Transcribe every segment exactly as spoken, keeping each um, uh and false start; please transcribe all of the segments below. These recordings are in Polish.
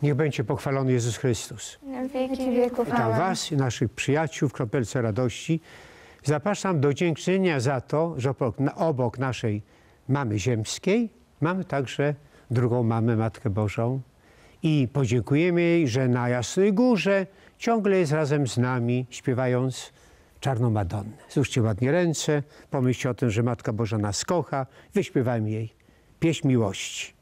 Niech będzie pochwalony Jezus Chrystus. Na wieki wieków. Witam Amen. was i naszych przyjaciół w Kropelce Radości. Zapraszam do dziękczynienia za to, że obok, obok naszej mamy ziemskiej mamy także drugą mamę, Matkę Bożą. I podziękujemy jej, że na Jasnej Górze ciągle jest razem z nami, śpiewając Czarną Madonnę. Złóżcie ładnie ręce, pomyślcie o tym, że Matka Boża nas kocha. Wyśpiewajmy jej pieśń miłości.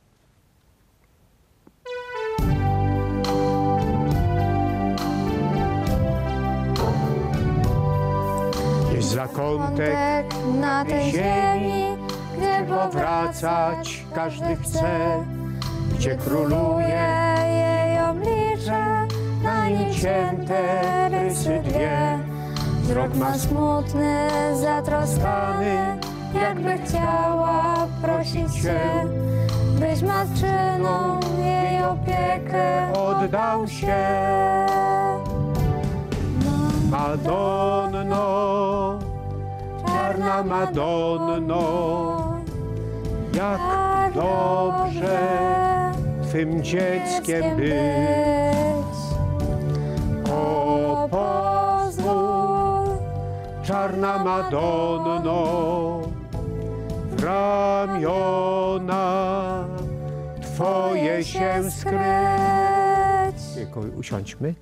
Jest zakątek na tej ziemi, gdzie powracać każdy chce, gdzie króluje jej oblicze, na nim święte rysy dwie. Wzrok ma smutny, zatroskany, jakby chciała prosić Cię, byś matczyną jej opiekę oddał się. Madonno, czarna Madonno, jak dobrze Twym dzieckiem być. O, pozwól, czarna Madonno, w ramiona Twoje się skryć. Usiądźmy.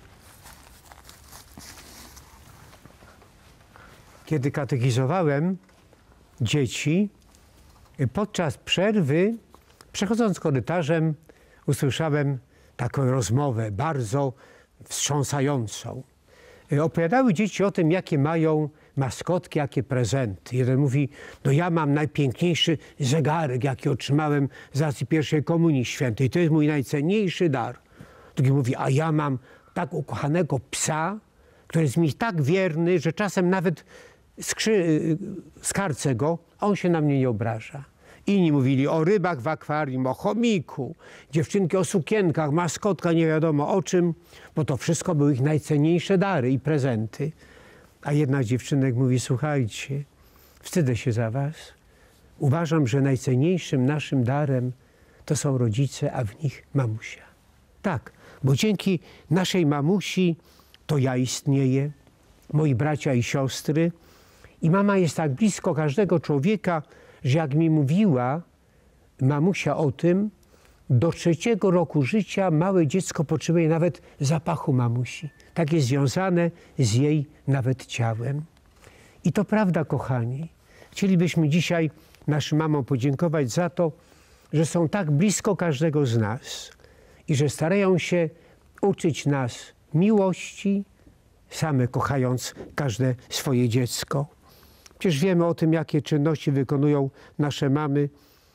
Kiedy katechizowałem dzieci, podczas przerwy, przechodząc korytarzem, usłyszałem taką rozmowę bardzo wstrząsającą. Opowiadały dzieci o tym, jakie mają maskotki, jakie prezenty. Jeden mówi, no ja mam najpiękniejszy zegarek, jaki otrzymałem z racji pierwszej komunii świętej. To jest mój najcenniejszy dar. Drugi mówi, a ja mam tak ukochanego psa, który jest mi tak wierny, że czasem nawet skrzy, skarcę go, a on się na mnie nie obraża. Inni mówili o rybach w akwarium, o chomiku, dziewczynki o sukienkach, maskotka nie wiadomo o czym, bo to wszystko były ich najcenniejsze dary i prezenty. A jedna z dziewczynek mówi, słuchajcie, wstydzę się za was. Uważam, że najcenniejszym naszym darem to są rodzice, a w nich mamusia. Tak, bo dzięki naszej mamusi to ja istnieję, moi bracia i siostry. I mama jest tak blisko każdego człowieka, że jak mi mówiła mamusia o tym, do trzeciego roku życia małe dziecko potrzebuje nawet zapachu mamusi. Tak jest związane z jej nawet ciałem. I to prawda, kochani. Chcielibyśmy dzisiaj naszym mamom podziękować za to, że są tak blisko każdego z nas i że starają się uczyć nas miłości, same kochając każde swoje dziecko. Przecież wiemy o tym, jakie czynności wykonują nasze mamy.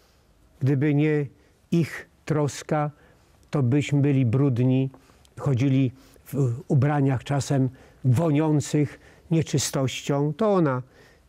Gdyby nie ich troska, to byśmy byli brudni, chodzili w ubraniach czasem woniących nieczystością. To ona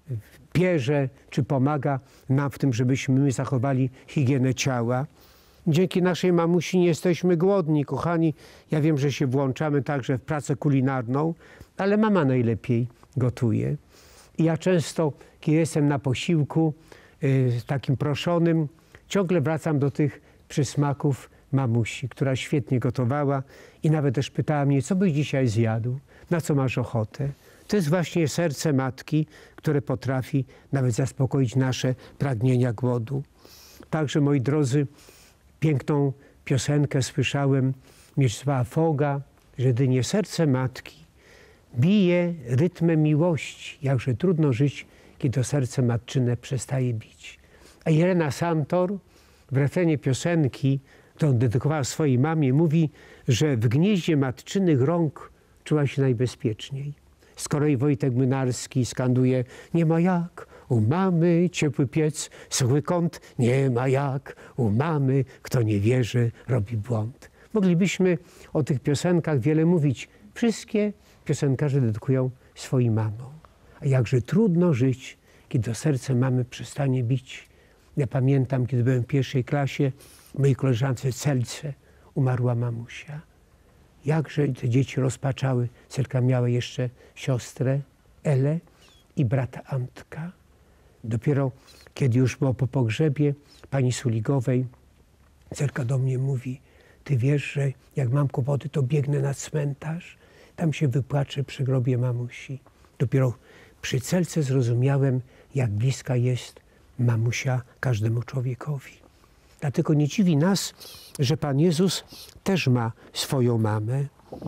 pierze czy pomaga nam w tym, żebyśmy my zachowali higienę ciała. Dzięki naszej mamusi nie jesteśmy głodni, kochani. Ja wiem, że się włączamy także w pracę kulinarną, ale mama najlepiej gotuje. I ja często, kiedy jestem na posiłku yy, takim proszonym, ciągle wracam do tych przysmaków mamusi, która świetnie gotowała i nawet też pytała mnie, co byś dzisiaj zjadł, na co masz ochotę. To jest właśnie serce matki, które potrafi nawet zaspokoić nasze pragnienia głodu. Także, moi drodzy, piękną piosenkę słyszałem Mieczysława Foga, że jedynie serce matki bije rytmem miłości. Jakże trudno żyć, kiedy to serce matczyne przestaje bić. A Irena Santor w refrenie piosenki, którą dedykowała swojej mamie, mówi, że w gnieździe matczynych rąk czuła się najbezpieczniej. Z kolei Wojtek Młynarski skanduje, nie ma jak, u mamy ciepły piec, suchy kąt, nie ma jak, u mamy, kto nie wierzy, robi błąd. Moglibyśmy o tych piosenkach wiele mówić. Wszystkie piosenkarze dedykują swoim mamom. A jakże trudno żyć, kiedy to serce mamy przestanie bić. Ja pamiętam, kiedy byłem w pierwszej klasie, mojej koleżance Celce umarła mamusia. Jakże te dzieci rozpaczały. Celka miała jeszcze siostrę Elę i brata Antka. Dopiero kiedy już było po pogrzebie pani Suligowej, Celka do mnie mówi, ty wiesz, że jak mam kłopoty, to biegnę na cmentarz, tam się wypłaczę przy grobie mamusi. Dopiero przy Celce zrozumiałem, jak bliska jest mamusia każdemu człowiekowi. Dlatego nie dziwi nas, że Pan Jezus też ma swoją mamę.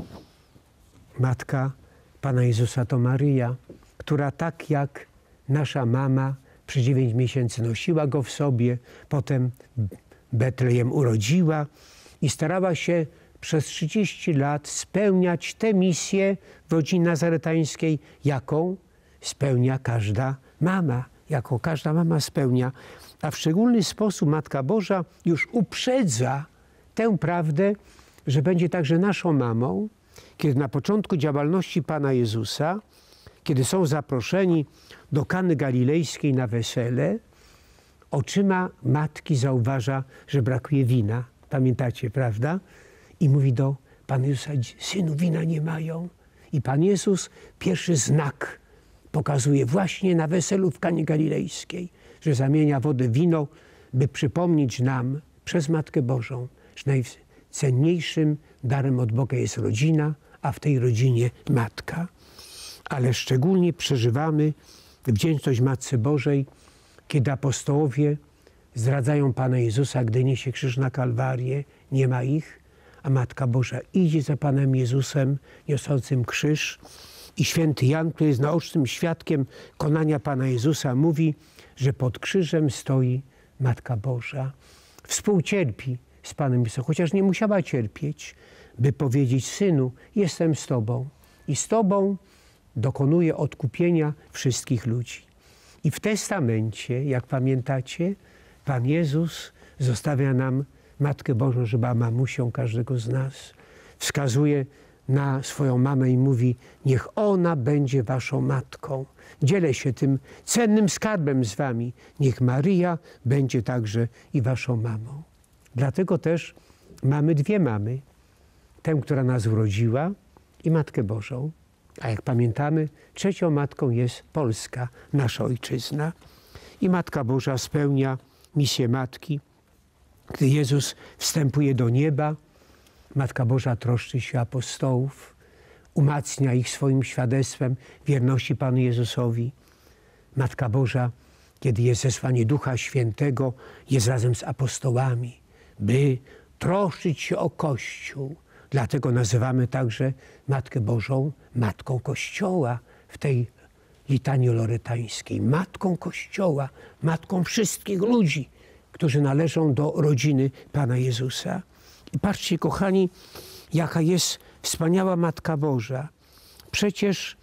Matka Pana Jezusa to Maryja, która tak jak nasza mama przez dziewięć miesięcy nosiła go w sobie, potem Betlejem urodziła i starała się przez trzydzieści lat spełniać tę misję w rodzinie nazaretańskiej, jaką spełnia każda mama, jaką każda mama spełnia. A w szczególny sposób Matka Boża już uprzedza tę prawdę, że będzie także naszą mamą, kiedy na początku działalności Pana Jezusa, kiedy są zaproszeni do Kany Galilejskiej na wesele, oczyma matki zauważa, że brakuje wina. Pamiętacie, prawda? I mówi do Pana Jezusa, synu, wina nie mają. I Pan Jezus pierwszy znak pokazuje właśnie na weselu w Kanie Galilejskiej, że zamienia wodę w wino, by przypomnieć nam przez Matkę Bożą, że najcenniejszym darem od Boga jest rodzina, a w tej rodzinie matka. Ale szczególnie przeżywamy wdzięczność Matce Bożej, kiedy apostołowie zdradzają Pana Jezusa, gdy niesie krzyż na Kalwarię, nie ma ich, a Matka Boża idzie za Panem Jezusem, niosącym krzyż. I święty Jan, który jest naocznym świadkiem konania Pana Jezusa, mówi, że pod krzyżem stoi Matka Boża. Współcierpi z Panem Jezusem, chociaż nie musiała cierpieć, by powiedzieć, synu, jestem z Tobą i z Tobą dokonuje odkupienia wszystkich ludzi. I w testamencie, jak pamiętacie, Pan Jezus zostawia nam Matkę Bożą, że była mamusią każdego z nas. Wskazuje na swoją mamę i mówi, niech ona będzie waszą matką. Dzielę się tym cennym skarbem z wami. Niech Maryja będzie także i waszą mamą. Dlatego też mamy dwie mamy. Tę, która nas urodziła i Matkę Bożą. A jak pamiętamy, trzecią matką jest Polska, nasza ojczyzna. I Matka Boża spełnia misję matki. Gdy Jezus wstępuje do nieba, Matka Boża troszczy się apostołów, umacnia ich swoim świadectwem wierności Panu Jezusowi. Matka Boża, kiedy jest zesłanie Ducha Świętego, jest razem z apostołami, by troszczyć się o Kościół. Dlatego nazywamy także Matkę Bożą Matką Kościoła w tej litanii loretańskiej. Matką Kościoła, matką wszystkich ludzi, którzy należą do rodziny Pana Jezusa. I patrzcie, kochani, jaka jest wspaniała Matka Boża. Przecież,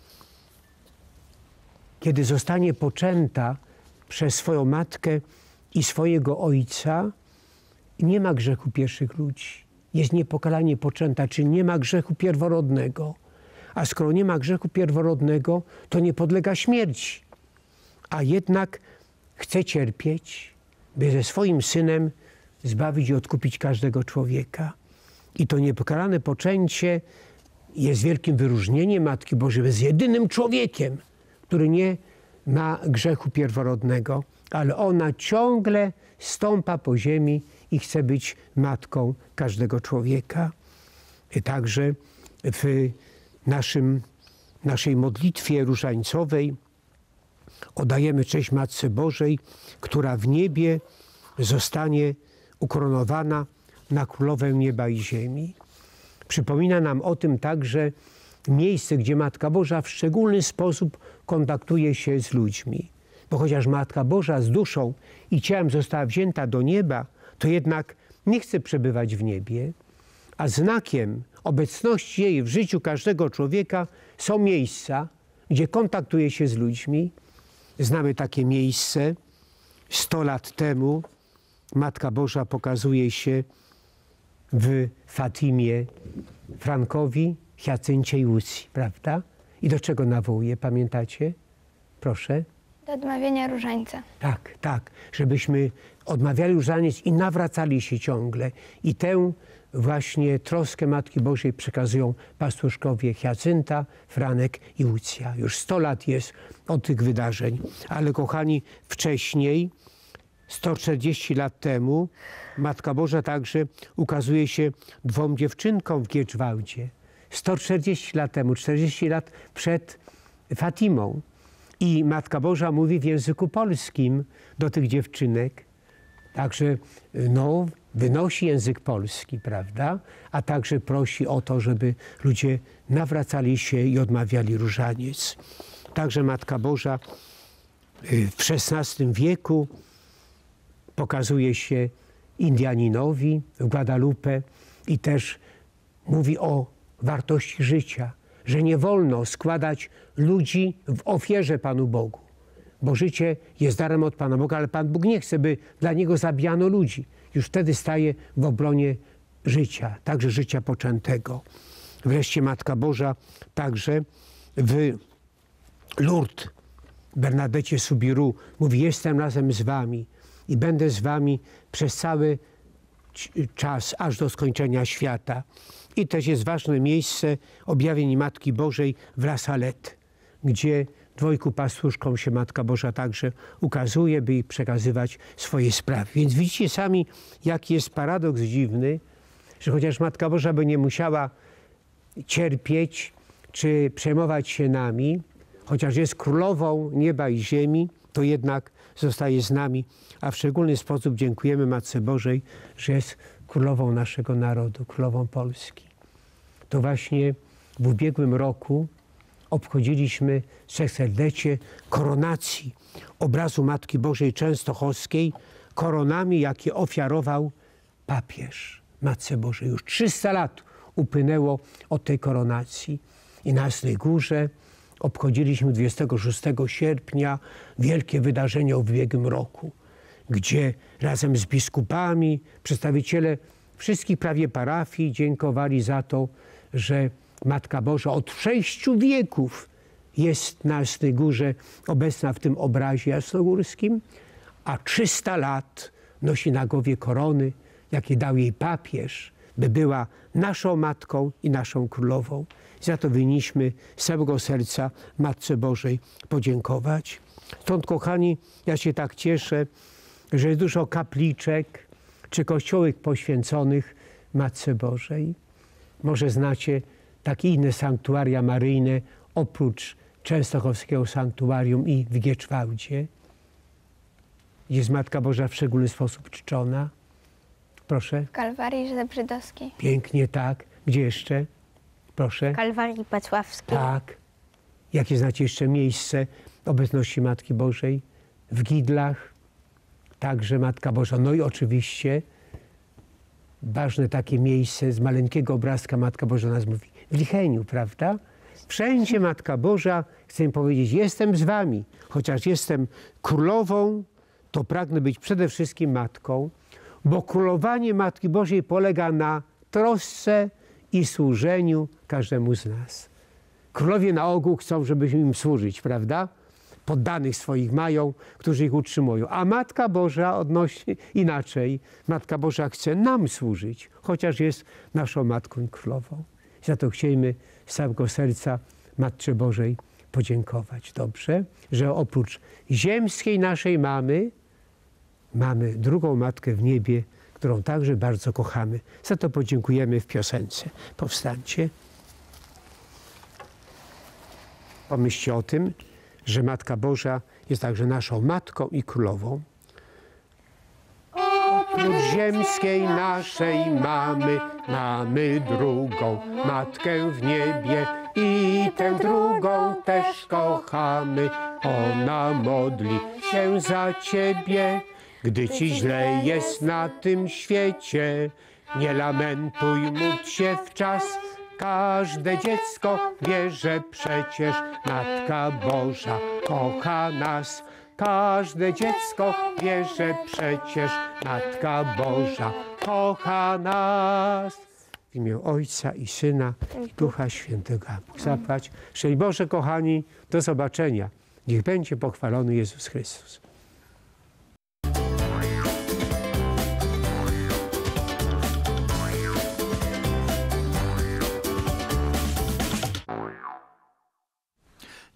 kiedy zostanie poczęta przez swoją matkę i swojego ojca, nie ma grzechu pierwszych ludzi. Jest niepokalanie poczęta, czyli nie ma grzechu pierworodnego. A skoro nie ma grzechu pierworodnego, to nie podlega śmierci. A jednak chce cierpieć, by ze swoim synem zbawić i odkupić każdego człowieka. I to niepokalane poczęcie jest wielkim wyróżnieniem Matki Bożej. Jest jedynym człowiekiem, który nie ma grzechu pierworodnego, ale ona ciągle stąpa po ziemi i chce być matką każdego człowieka. I także w naszym, naszej modlitwie różańcowej oddajemy cześć Matce Bożej, która w niebie zostanie ukoronowana na królowę nieba i ziemi. Przypomina nam o tym także miejsce, gdzie Matka Boża w szczególny sposób kontaktuje się z ludźmi. Bo chociaż Matka Boża z duszą i ciałem została wzięta do nieba, to jednak nie chce przebywać w niebie, a znakiem obecności jej w życiu każdego człowieka są miejsca, gdzie kontaktuje się z ludźmi. Znamy takie miejsce. Sto lat temu Matka Boża pokazuje się w Fatimie Frankowi, Hiacyncie i Łucji, prawda? I do czego nawołuje, pamiętacie? Proszę. Do odmawiania różańca. Tak, tak, żebyśmy odmawiali różaniec i nawracali się ciągle. I tę właśnie troskę Matki Bożej przekazują pastuszkowie Hiacynta, Franek i Łucja. Już sto lat jest od tych wydarzeń. Ale kochani, wcześniej sto czterdzieści lat temu Matka Boża także ukazuje się dwom dziewczynkom w Giedżwałdzie. sto czterdzieści lat temu, czterdzieści lat przed Fatimą. I Matka Boża mówi w języku polskim do tych dziewczynek. Także no, wynosi język polski, prawda? A także prosi o to, żeby ludzie nawracali się i odmawiali różaniec. Także Matka Boża w szesnastym wieku pokazuje się Indianinowi w Guadalupe i też mówi o wartości życia, że nie wolno składać ludzi w ofierze Panu Bogu, bo życie jest darem od Pana Boga, ale Pan Bóg nie chce, by dla Niego zabijano ludzi. Już wtedy staje w obronie życia, także życia poczętego. Wreszcie Matka Boża także w Lourdes Bernadecie Soubirous mówi: jestem razem z wami i będę z wami przez cały czas, aż do skończenia świata. I też jest ważne miejsce objawień Matki Bożej w La Salette, gdzie dwojgu pastuszkom się Matka Boża także ukazuje, by jej przekazywać swoje sprawy. Więc widzicie sami, jaki jest paradoks dziwny, że chociaż Matka Boża by nie musiała cierpieć czy przejmować się nami, chociaż jest królową nieba i ziemi, to jednak zostaje z nami, a w szczególny sposób dziękujemy Matce Bożej, że jest królową naszego narodu, królową Polski. To właśnie w ubiegłym roku obchodziliśmy sześćsetlecie koronacji obrazu Matki Bożej Częstochowskiej koronami, jakie ofiarował papież Matce Bożej. Już trzysta lat upłynęło od tej koronacji i na Jasnej Górze obchodziliśmy dwudziestego szóstego sierpnia wielkie wydarzenie w ubiegłym roku, gdzie razem z biskupami przedstawiciele wszystkich prawie parafii dziękowali za to, że Matka Boża od sześciu wieków jest na Jasnej Górze obecna w tym obrazie jasnogórskim, a trzysta lat nosi na głowie korony, jakie dał jej papież, by była naszą Matką i naszą Królową. Za to winniśmy z całego serca Matce Bożej podziękować. Stąd, kochani, ja się tak cieszę, że jest dużo kapliczek czy kościołek poświęconych Matce Bożej. Może znacie takie inne sanktuaria maryjne oprócz Częstochowskiego Sanktuarium i w Giedżwałdzie. Jest Matka Boża w szczególny sposób czczona. Proszę. W Kalwarii Żebrzydowskiej. Pięknie, tak. Gdzie jeszcze? Proszę. Kalwarii Pacławskiej. Tak. Jakie znacie jeszcze miejsce obecności Matki Bożej? W Gidlach. Także Matka Boża. No i oczywiście ważne takie miejsce z maleńkiego obrazka Matka Boża nas mówi. W Licheniu, prawda? Wszędzie Matka Boża chce im powiedzieć: jestem z wami. Chociaż jestem królową, to pragnę być przede wszystkim matką, bo królowanie Matki Bożej polega na trosce i służeniu każdemu z nas. Królowie na ogół chcą, żebyśmy im służyć, prawda? Poddanych swoich mają, którzy ich utrzymują. A Matka Boża odnosi inaczej. Matka Boża chce nam służyć, chociaż jest naszą Matką i Królową. Za to chcielibyśmy z całego serca Matce Bożej podziękować. Dobrze? Że oprócz ziemskiej naszej mamy, mamy drugą Matkę w niebie, którą także bardzo kochamy. Za to podziękujemy w piosence. Powstańcie. Pomyślcie o tym, że Matka Boża jest także naszą Matką i Królową. Oprócz ziemskiej naszej mamy, mamy drugą Matkę w niebie i tę drugą też kochamy. Ona modli się za ciebie, gdy ci źle jest na tym świecie. Nie lamentuj, módl się wczas. Każde dziecko wie, że przecież Matka Boża kocha nas. Każde dziecko wie, że przecież Matka Boża kocha nas. W imię Ojca i Syna i Ducha Świętego. Bóg zapłać. Szczęść Boże, kochani, do zobaczenia. Niech będzie pochwalony Jezus Chrystus.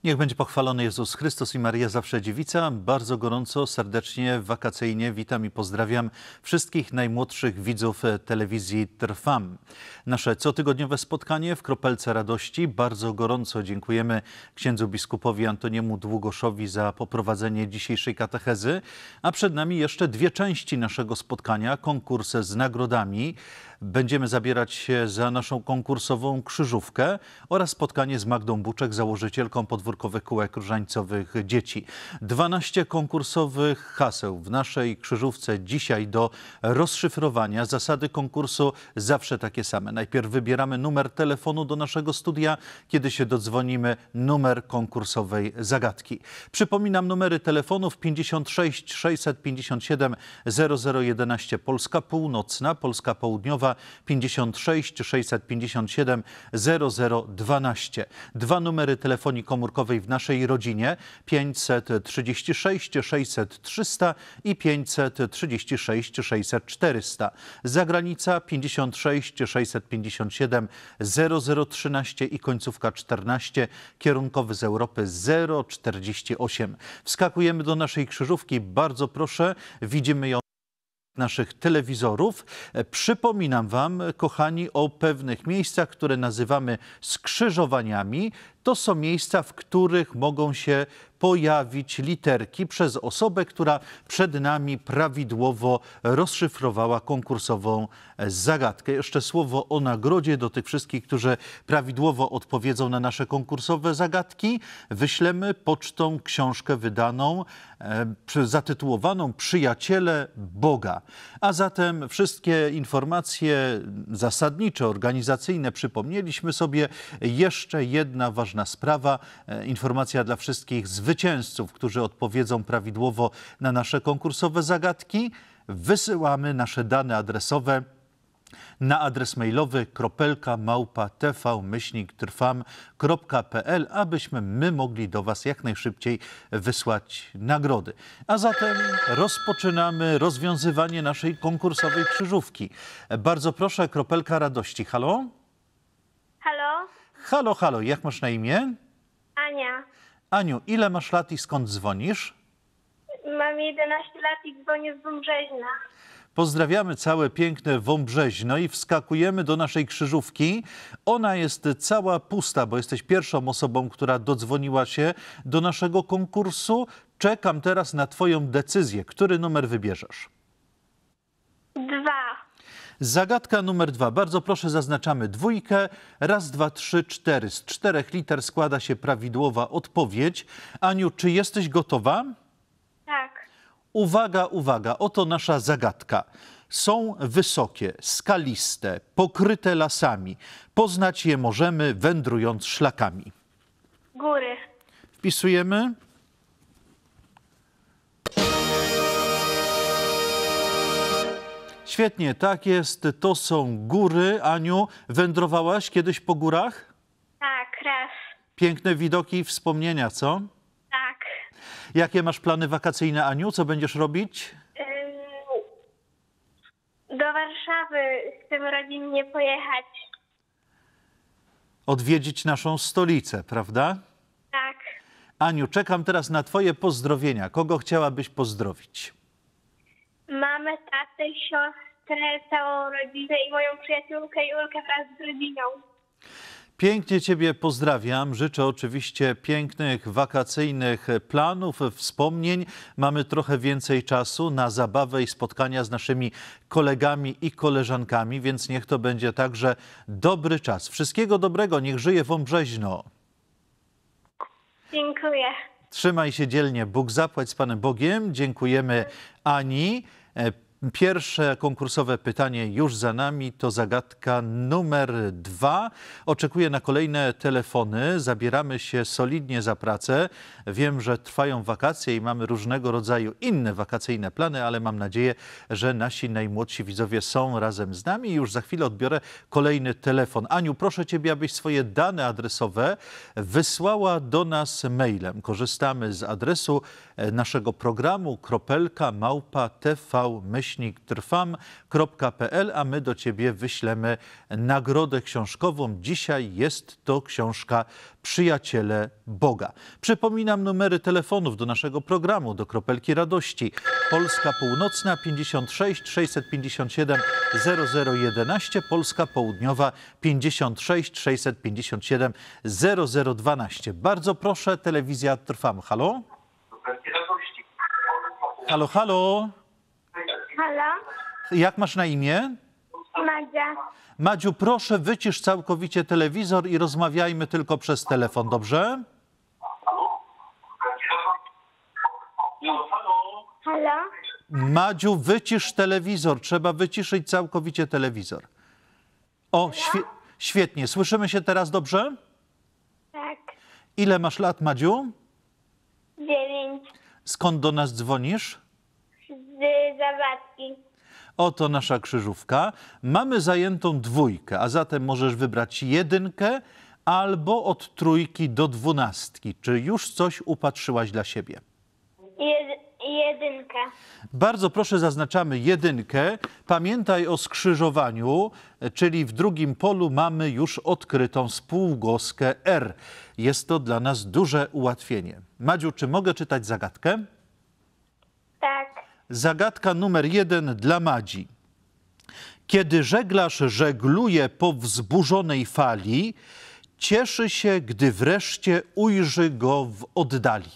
Niech będzie pochwalony Jezus Chrystus i Maryja Zawsze Dziewica. Bardzo gorąco, serdecznie, wakacyjnie witam i pozdrawiam wszystkich najmłodszych widzów telewizji Trwam. Nasze cotygodniowe spotkanie w Kropelce Radości. Bardzo gorąco dziękujemy księdzu biskupowi Antoniemu Długoszowi za poprowadzenie dzisiejszej katechezy. A przed nami jeszcze dwie części naszego spotkania. Konkurs z nagrodami. Będziemy zabierać się za naszą konkursową krzyżówkę oraz spotkanie z Magdą Buczek, założycielką podwórkowych kółek różańcowych dzieci. dwanaście konkursowych haseł w naszej krzyżówce dzisiaj do rozszyfrowania. Zasady konkursu zawsze takie same. Najpierw wybieramy numer telefonu do naszego studia. Kiedy się dodzwonimy, numer konkursowej zagadki. Przypominam numery telefonów pięćdziesiąt sześć sześćset pięćdziesiąt siedem zero zero jedenaście Polska Północna, Polska Południowa pięćdziesiąt sześć sześćset pięćdziesiąt siedem zero zero dwanaście. Dwa numery telefonii komórkowej w naszej rodzinie pięćset trzydzieści sześć sześćset trzysta i pięćset trzydzieści sześć sześćset czterysta. Zagranica pięćdziesiąt sześć sześćset pięćdziesiąt siedem zero zero trzynaście i końcówka czternaście, kierunkowy z Europy zero czterdzieści osiem. Wskakujemy do naszej krzyżówki. Bardzo proszę, widzimy ją naszych telewizorów. Przypominam wam, kochani, o pewnych miejscach, które nazywamy skrzyżowaniami. To są miejsca, w których mogą się pojawić literki przez osobę, która przed nami prawidłowo rozszyfrowała konkursową zagadkę. Jeszcze słowo o nagrodzie do tych wszystkich, którzy prawidłowo odpowiedzą na nasze konkursowe zagadki. Wyślemy pocztą książkę wydaną, e, zatytułowaną Przyjaciele Boga. A zatem wszystkie informacje zasadnicze, organizacyjne przypomnieliśmy sobie. Jeszcze jedna ważna sprawa, e, informacja dla wszystkich zwycięzców, którzy odpowiedzą prawidłowo na nasze konkursowe zagadki. Wysyłamy nasze dane adresowe na adres mailowy kropelka małpa tv myślnik trwam kropka pl, abyśmy my mogli do was jak najszybciej wysłać nagrody. A zatem rozpoczynamy rozwiązywanie naszej konkursowej krzyżówki. Bardzo proszę, Kropelka Radości. Halo? Halo? Halo, halo. Jak masz na imię? Ania. Aniu, ile masz lat i skąd dzwonisz? Mam jedenaście lat i dzwonię z Wąbrzeźna. Pozdrawiamy całe piękne Wąbrzeźno i wskakujemy do naszej krzyżówki. Ona jest cała pusta, bo jesteś pierwszą osobą, która dodzwoniła się do naszego konkursu. Czekam teraz na twoją decyzję. Który numer wybierzesz? Dwa. Zagadka numer dwa. Bardzo proszę, zaznaczamy dwójkę. Raz, dwa, trzy, cztery. Z czterech liter składa się prawidłowa odpowiedź. Aniu, czy jesteś gotowa? Tak. Uwaga, uwaga, oto nasza zagadka. Są wysokie, skaliste, pokryte lasami. Poznać je możemy, wędrując szlakami. Góry. Wpisujemy. Świetnie, tak jest, to są góry. Aniu, wędrowałaś kiedyś po górach? Tak, raz. Piękne widoki i wspomnienia, co? Tak. Jakie masz plany wakacyjne, Aniu? Co będziesz robić? Ym, do Warszawy chcemy rodzinnie pojechać. Odwiedzić naszą stolicę, prawda? Tak. Aniu, czekam teraz na twoje pozdrowienia. Kogo chciałabyś pozdrowić? Mamę, tatę, siostrę, całą rodzinę i moją przyjaciółkę Julkę wraz z rodziną. Pięknie ciebie pozdrawiam. Życzę oczywiście pięknych wakacyjnych planów, wspomnień. Mamy trochę więcej czasu na zabawę i spotkania z naszymi kolegami i koleżankami, więc niech to będzie także dobry czas. Wszystkiego dobrego, niech żyje Wąbrzeźno. Dziękuję. Trzymaj się dzielnie. Bóg zapłać z Panem Bogiem. Dziękujemy Ani. Pierwsze konkursowe pytanie już za nami, to zagadka numer dwa. Oczekuję na kolejne telefony. Zabieramy się solidnie za pracę. Wiem, że trwają wakacje i mamy różnego rodzaju inne wakacyjne plany, ale mam nadzieję, że nasi najmłodsi widzowie są razem z nami. Już za chwilę odbiorę kolejny telefon. Aniu, proszę ciebie, abyś swoje dane adresowe wysłała do nas mailem. Korzystamy z adresu naszego programu kropelka małpa tv myślnik myślnik trwam kropka p l, a my do ciebie wyślemy nagrodę książkową. Dzisiaj jest to książka Przyjaciele Boga. Przypominam numery telefonów do naszego programu, do Kropelki Radości. Polska Północna pięćdziesiąt sześć sześćset pięćdziesiąt siedem zero zero jedenaście, Polska Południowa pięćdziesiąt sześć sześćset pięćdziesiąt siedem zero zero dwanaście. Bardzo proszę, telewizja Trwam. Halo? Halo, halo? Halo? Jak masz na imię? Madzia. Madziu, proszę wycisz całkowicie telewizor i rozmawiajmy tylko przez telefon, dobrze? Halo? Madziu, wycisz telewizor. Trzeba wyciszyć całkowicie telewizor. O, świe świetnie. Słyszymy się teraz dobrze? Tak. Ile masz lat, Madziu? Dziewięć. Skąd do nas dzwonisz? Z Zawadki. Oto nasza krzyżówka. Mamy zajętą dwójkę, a zatem możesz wybrać jedynkę albo od trójki do dwunastki. Czy już coś upatrzyłaś dla siebie? Jed jedynka. Bardzo proszę, zaznaczamy jedynkę. Pamiętaj o skrzyżowaniu, czyli w drugim polu mamy już odkrytą spółgłoskę R. Jest to dla nas duże ułatwienie. Madziu, czy mogę czytać zagadkę? Tak. Zagadka numer jeden dla Madzi. Kiedy żeglarz żegluje po wzburzonej fali, cieszy się, gdy wreszcie ujrzy go w oddali.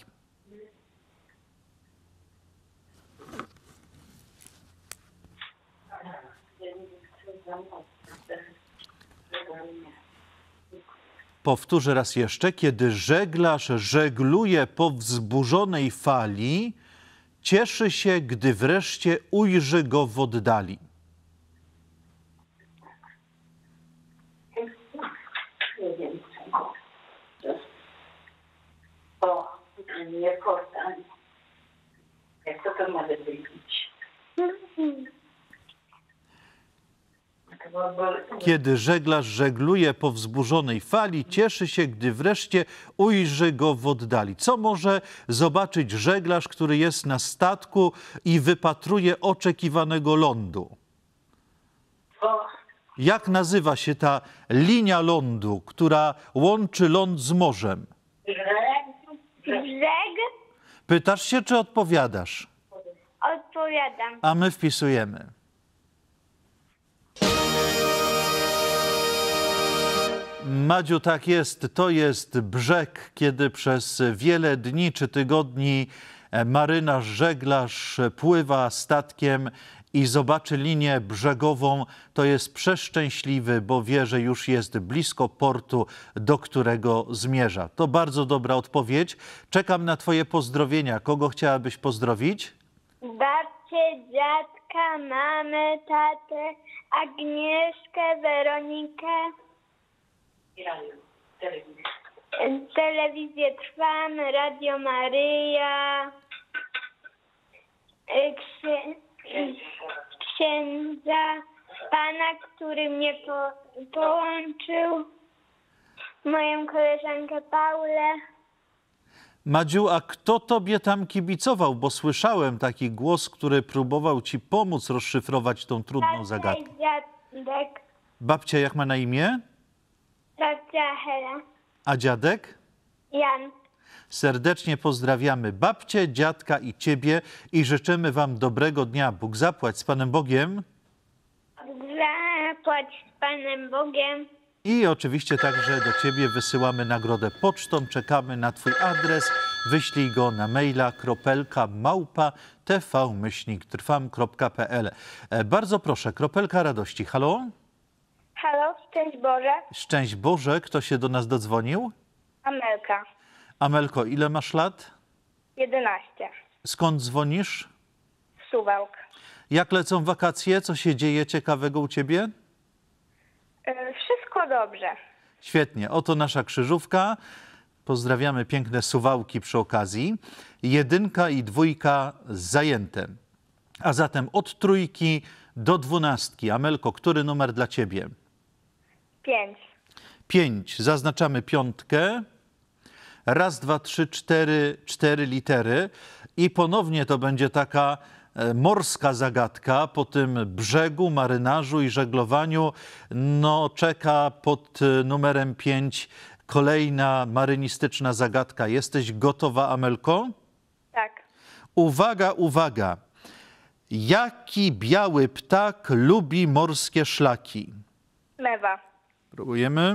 Powtórzę raz jeszcze. Kiedy żeglarz żegluje po wzburzonej fali, cieszy się, gdy wreszcie ujrzy go w oddali. Nie wiem. O, nie portal. Jak to to może być? Kiedy żeglarz żegluje po wzburzonej fali, cieszy się, gdy wreszcie ujrzy go w oddali. Co może zobaczyć żeglarz, który jest na statku i wypatruje oczekiwanego lądu? Jak nazywa się ta linia lądu, która łączy ląd z morzem? Brzeg? Pytasz się, czy odpowiadasz? Odpowiadam. A my wpisujemy. Madziu, tak jest. To jest brzeg, kiedy przez wiele dni czy tygodni marynarz, żeglarz pływa statkiem i zobaczy linię brzegową, to jest przeszczęśliwy, bo wie, że już jest blisko portu, do którego zmierza. To bardzo dobra odpowiedź. Czekam na twoje pozdrowienia. Kogo chciałabyś pozdrowić? Babcię, dziadka, mamę, tatę, Agnieszkę, Weronikę. Telewizję Trwam, Radio Maryja, księ, księdza, pana, który mnie po, połączył, moją koleżankę Paulę. Madziu, a kto tobie tam kibicował? Bo słyszałem taki głos, który próbował ci pomóc rozszyfrować tą trudną Babcia zagadkę. i dziadek, Babcia jak ma na imię? babcia Hela, A dziadek? Jan. Serdecznie pozdrawiamy babcię, dziadka i ciebie i życzymy wam dobrego dnia. Bóg zapłać z Panem Bogiem. Zapłać z Panem Bogiem. I oczywiście także do ciebie wysyłamy nagrodę pocztą. Czekamy na twój adres. Wyślij go na maila kropelka małpa tv myślnik trwam kropka p l. Bardzo proszę, Kropelka Radości. Halo? Halo, szczęść Boże. Szczęść Boże. Kto się do nas dodzwonił? Amelka, Amelko, ile masz lat? jedenaście. Skąd dzwonisz? Suwałk. Jak lecą wakacje? Co się dzieje ciekawego u ciebie? Yy, wszystko dobrze. Świetnie. Oto nasza krzyżówka. Pozdrawiamy piękne Suwałki przy okazji. Jedynka i dwójka zajęte. A zatem od trójki do dwunastki. Amelko, który numer dla ciebie? Pięć. Pięć. Zaznaczamy piątkę. Raz, dwa, trzy, cztery, cztery litery. I ponownie to będzie taka e, morska zagadka. Po tym brzegu, marynarzu i żeglowaniu no, czeka pod e, numerem pięć kolejna marynistyczna zagadka. Jesteś gotowa, Amelko? Tak. Uwaga, uwaga. Jaki biały ptak lubi morskie szlaki? Mewa. Próbujemy.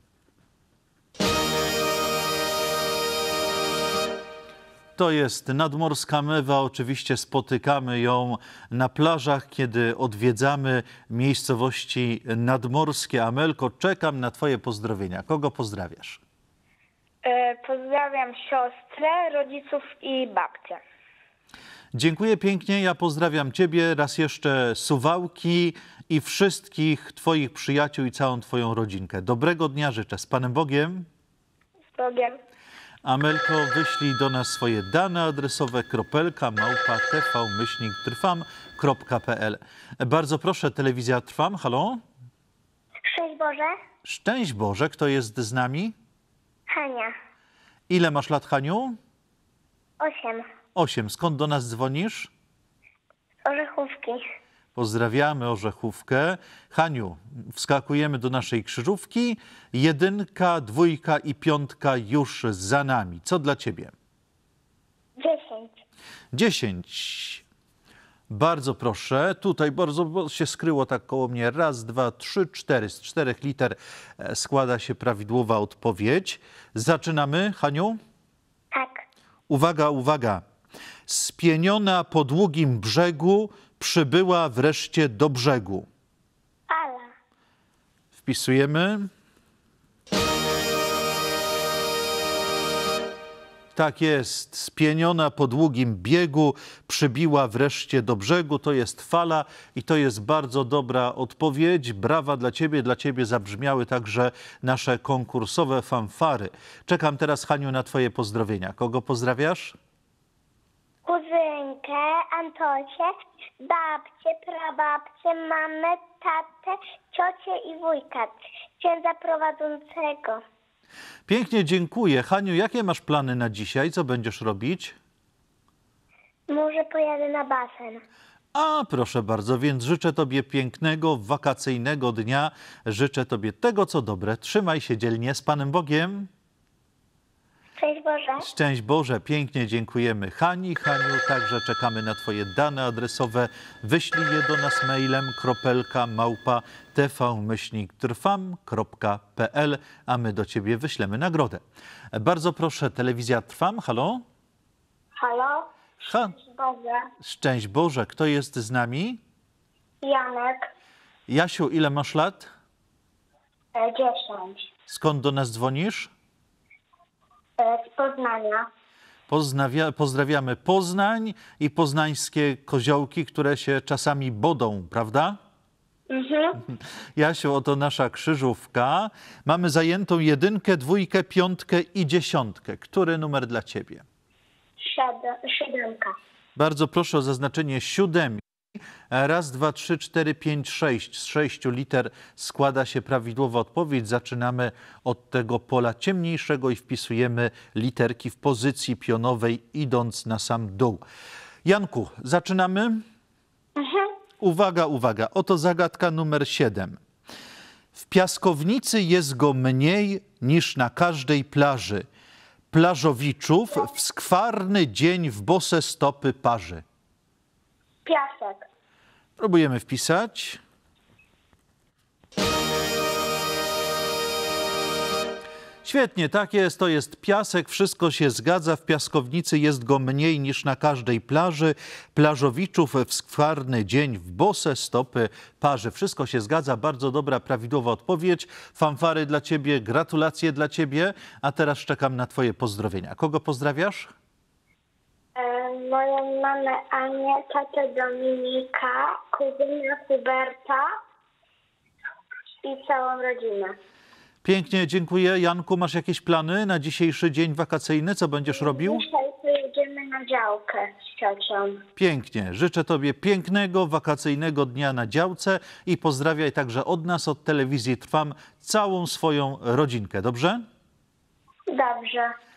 To jest nadmorska mewa. Oczywiście spotykamy ją na plażach, kiedy odwiedzamy miejscowości nadmorskie. Amelko, czekam na twoje pozdrowienia. Kogo pozdrawiasz? E, pozdrawiam siostrę, rodziców i babcię. Dziękuję pięknie. Ja pozdrawiam ciebie, raz jeszcze Suwałki i wszystkich twoich przyjaciół i całą twoją rodzinkę. Dobrego dnia życzę. Z Panem Bogiem. Z Bogiem. Amelko, wyślij do nas swoje dane adresowe kropelka małpa tv myślnik trwam kropka pl. Bardzo proszę, telewizja Trwam. Halo? Szczęść Boże. Szczęść Boże. Kto jest z nami? Hania. Ile masz lat, Haniu? Osiem. Osiem. Skąd do nas dzwonisz? Orzechówki. Pozdrawiamy Orzechówkę. Haniu, wskakujemy do naszej krzyżówki. Jedynka, dwójka i piątka już za nami. Co dla ciebie? Dziesięć. Dziesięć. Bardzo proszę. Tutaj bardzo się skryło tak koło mnie. Raz, dwa, trzy, cztery. Z czterech liter e, składa się prawidłowa odpowiedź. Zaczynamy, Haniu? Tak. Uwaga, uwaga. Spieniona po długim brzegu przybyła wreszcie do brzegu. Ala. Wpisujemy. Tak jest. Spieniona po długim biegu przybiła wreszcie do brzegu. To jest fala i to jest bardzo dobra odpowiedź. Brawa dla ciebie. Dla ciebie zabrzmiały także nasze konkursowe fanfary. Czekam teraz, Haniu, na twoje pozdrowienia. Kogo pozdrawiasz? Kuzynkę, Antosię, babcię, prababcię, mamę, tatę, ciocię i wujka, księdza prowadzącego. Pięknie, dziękuję. Haniu, jakie masz plany na dzisiaj? Co będziesz robić? Może pojadę na basen. A, proszę bardzo, więc życzę tobie pięknego, wakacyjnego dnia. Życzę tobie tego, co dobre. Trzymaj się dzielnie. Z Panem Bogiem. Szczęść Boże. Szczęść Boże, pięknie dziękujemy Hani. Haniu, także czekamy na twoje dane adresowe. Wyślij je do nas mailem kropelka małpa tv myślnik trwam kropka pl, a my do ciebie wyślemy nagrodę. Bardzo proszę, telewizja Trwam. Halo? Halo? Ha. Szczęść Boże. Szczęść Boże, kto jest z nami? Janek. Jasiu, ile masz lat? E, dziesięć. Skąd do nas dzwonisz? E, z Poznania. Poznawia, pozdrawiamy Poznań i poznańskie koziołki, które się czasami bodą, prawda? Mhm. Jasiu, oto nasza krzyżówka. Mamy zajętą jedynkę, dwójkę, piątkę i dziesiątkę. Który numer dla ciebie? Siedem, siódemka. Bardzo proszę o zaznaczenie siódemki. Raz, dwa, trzy, cztery, pięć, sześć. Z sześciu liter składa się prawidłowa odpowiedź. Zaczynamy od tego pola ciemniejszego i wpisujemy literki w pozycji pionowej, idąc na sam dół. Janku, zaczynamy? Mhm. Uwaga, uwaga. Oto zagadka numer siedem. W piaskownicy jest go mniej niż na każdej plaży. Plażowiczów w skwarny dzień w bose stopy parzy. Piasek. Próbujemy wpisać. Świetnie, tak jest, to jest piasek, wszystko się zgadza. W piaskownicy jest go mniej niż na każdej plaży. Plażowiczów w skwarny dzień w bose stopy parzy. Wszystko się zgadza, bardzo dobra, prawidłowa odpowiedź. Fanfary dla ciebie, gratulacje dla ciebie. A teraz czekam na twoje pozdrowienia. Kogo pozdrawiasz? E, moją mamę Anię, tatę Dominika, kuzyna Huberta i całą rodzinę. Pięknie, dziękuję. Janku, masz jakieś plany na dzisiejszy dzień wakacyjny? Co będziesz robił? Dzisiaj pojedziemy na działkę z ciocią. Pięknie. Życzę tobie pięknego, wakacyjnego dnia na działce i pozdrawiaj także od nas, od telewizji Trwam, całą swoją rodzinkę. Dobrze? Dobrze.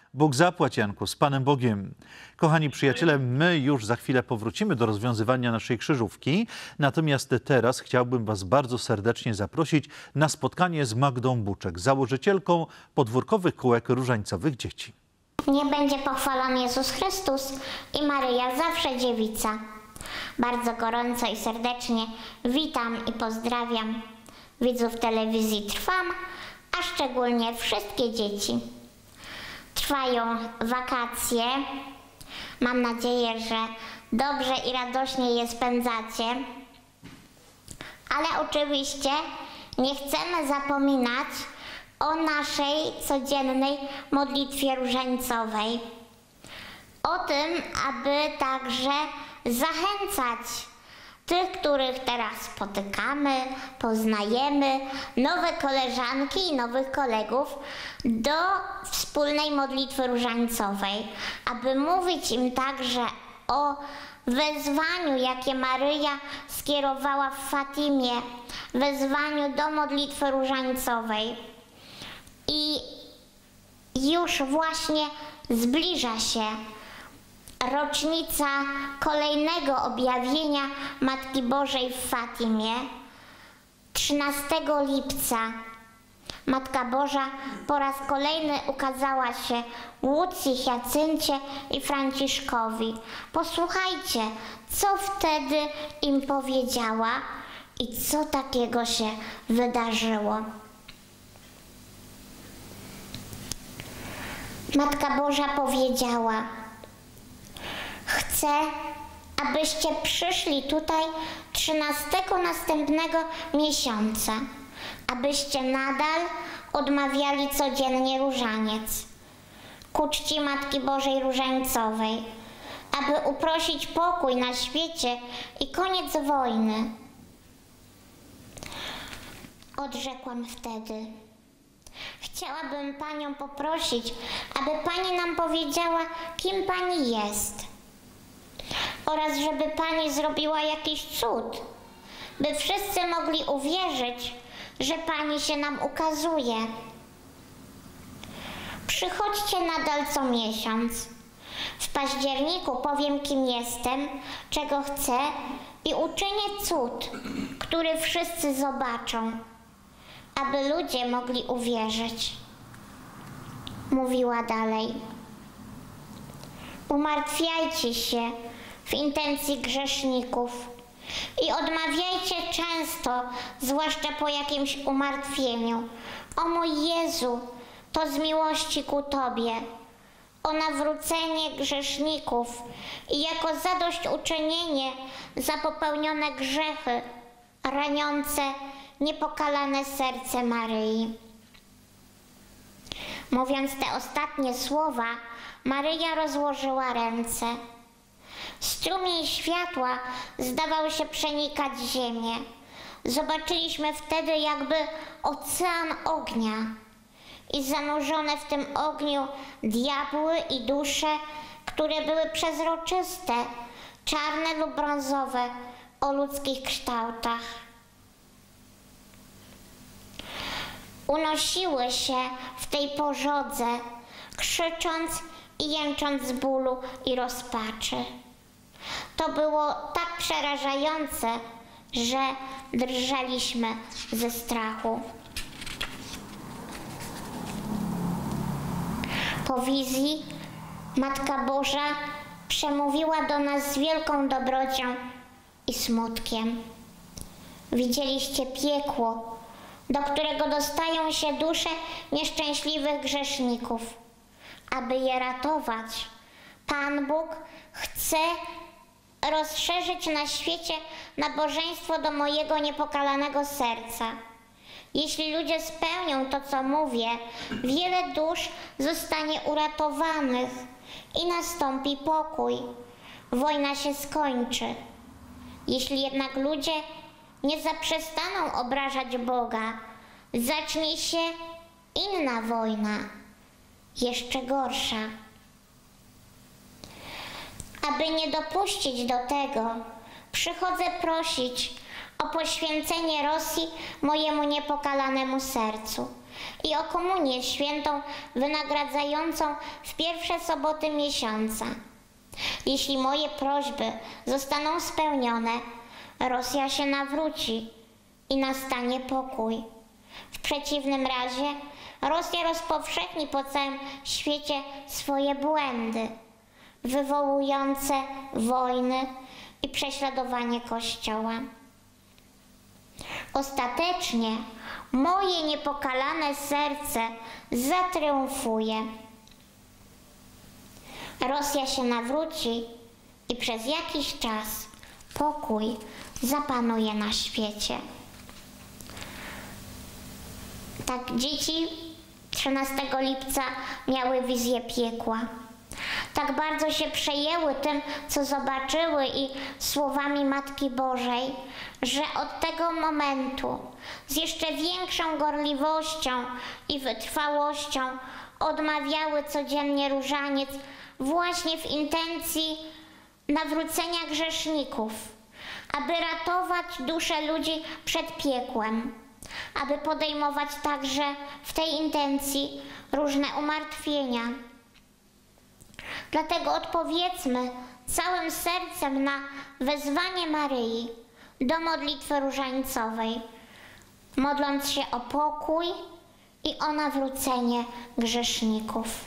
Bóg zapłać, Janku, z Panem Bogiem. Kochani przyjaciele, my już za chwilę powrócimy do rozwiązywania naszej krzyżówki. Natomiast teraz chciałbym Was bardzo serdecznie zaprosić na spotkanie z Magdą Buczek, założycielką podwórkowych kółek różańcowych dzieci. Niech będzie pochwalony Jezus Chrystus i Maryja zawsze dziewica. Bardzo gorąco i serdecznie witam i pozdrawiam widzów telewizji Trwam, a szczególnie wszystkie dzieci. Trwają wakacje. Mam nadzieję, że dobrze i radośnie je spędzacie. Ale oczywiście nie chcemy zapominać o naszej codziennej modlitwie różańcowej. O tym, aby także zachęcać tych, których teraz spotykamy, poznajemy, nowe koleżanki i nowych kolegów do wspólnej modlitwy różańcowej, aby mówić im także o wezwaniu, jakie Maryja skierowała w Fatimie, wezwaniu do modlitwy różańcowej. I już właśnie zbliża się rocznica kolejnego objawienia Matki Bożej w Fatimie. trzynastego lipca Matka Boża po raz kolejny ukazała się Łucji, Hiacyncie i Franciszkowi. Posłuchajcie, co wtedy im powiedziała i co takiego się wydarzyło. Matka Boża powiedziała: chcę, abyście przyszli tutaj trzynastego następnego miesiąca, abyście nadal odmawiali codziennie różaniec ku czci Matki Bożej Różańcowej, aby uprosić pokój na świecie i koniec wojny. Odrzekłam wtedy: chciałabym Panią poprosić, aby Pani nam powiedziała, kim Pani jest, oraz żeby Pani zrobiła jakiś cud, by wszyscy mogli uwierzyć, że Pani się nam ukazuje. Przychodźcie nadal co miesiąc. W październiku powiem, kim jestem, czego chcę i uczynię cud, który wszyscy zobaczą, aby ludzie mogli uwierzyć. Mówiła dalej: umartwiajcie się w intencji grzeszników i odmawiajcie często, zwłaszcza po jakimś umartwieniu: o mój Jezu, to z miłości ku Tobie, o nawrócenie grzeszników i jako zadośćuczynienie za popełnione grzechy raniące niepokalane serce Maryi. Mówiąc te ostatnie słowa, Maryja rozłożyła ręce. Strumień światła zdawał się przenikać ziemię. Zobaczyliśmy wtedy jakby ocean ognia i zanurzone w tym ogniu diabły i dusze, które były przezroczyste, czarne lub brązowe, o ludzkich kształtach. Unosiły się w tej pożodze, krzycząc i jęcząc z bólu i rozpaczy. To było tak przerażające, że drżeliśmy ze strachu. Po wizji Matka Boża przemówiła do nas z wielką dobrocią i smutkiem. Widzieliście piekło, do którego dostają się dusze nieszczęśliwych grzeszników. Aby je ratować, Pan Bóg chce rozszerzyć na świecie nabożeństwo do mojego niepokalanego serca. Jeśli ludzie spełnią to, co mówię, wiele dusz zostanie uratowanych i nastąpi pokój. Wojna się skończy. Jeśli jednak ludzie nie zaprzestaną obrażać Boga, zacznie się inna wojna, jeszcze gorsza. Aby nie dopuścić do tego, przychodzę prosić o poświęcenie Rosji mojemu niepokalanemu sercu i o komunię świętą wynagradzającą w pierwsze soboty miesiąca. Jeśli moje prośby zostaną spełnione, Rosja się nawróci i nastanie pokój. W przeciwnym razie Rosja rozpowszechni po całym świecie swoje błędy, wywołujące wojny i prześladowanie Kościoła. Ostatecznie moje niepokalane serce zatriumfuje. Rosja się nawróci i przez jakiś czas pokój zapanuje na świecie. Tak dzieci trzynastego lipca miały wizję piekła. Tak bardzo się przejęły tym, co zobaczyły i słowami Matki Bożej, że od tego momentu z jeszcze większą gorliwością i wytrwałością odmawiały codziennie różaniec właśnie w intencji nawrócenia grzeszników, aby ratować dusze ludzi przed piekłem, aby podejmować także w tej intencji różne umartwienia. Dlatego odpowiedzmy całym sercem na wezwanie Maryi do modlitwy różańcowej, modląc się o pokój i o nawrócenie grzeszników.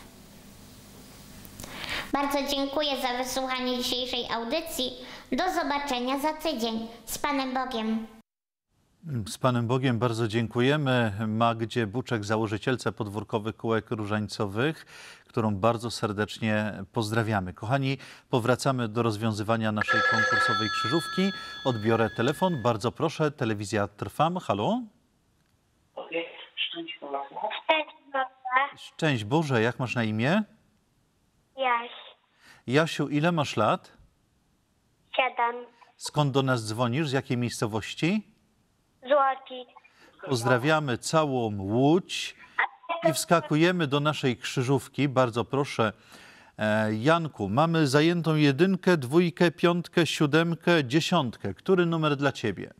Bardzo dziękuję za wysłuchanie dzisiejszej audycji. Do zobaczenia za tydzień. Z Panem Bogiem. Z Panem Bogiem bardzo dziękujemy Magdzie Buczek, założycielce podwórkowych kółek różańcowych, którą bardzo serdecznie pozdrawiamy. Kochani, powracamy do rozwiązywania naszej konkursowej krzyżówki. Odbiorę telefon. Bardzo proszę, telewizja Trwam. Halo? Szczęść Boże. Szczęść Boże, jak masz na imię? Jaś. Jasiu, ile masz lat? Siedem. Skąd do nas dzwonisz? Z jakiej miejscowości? Złoci. Pozdrawiamy całą Łódź i wskakujemy do naszej krzyżówki. Bardzo proszę, e, Janku, mamy zajętą jedynkę, dwójkę, piątkę, siódemkę, dziesiątkę. Który numer dla ciebie?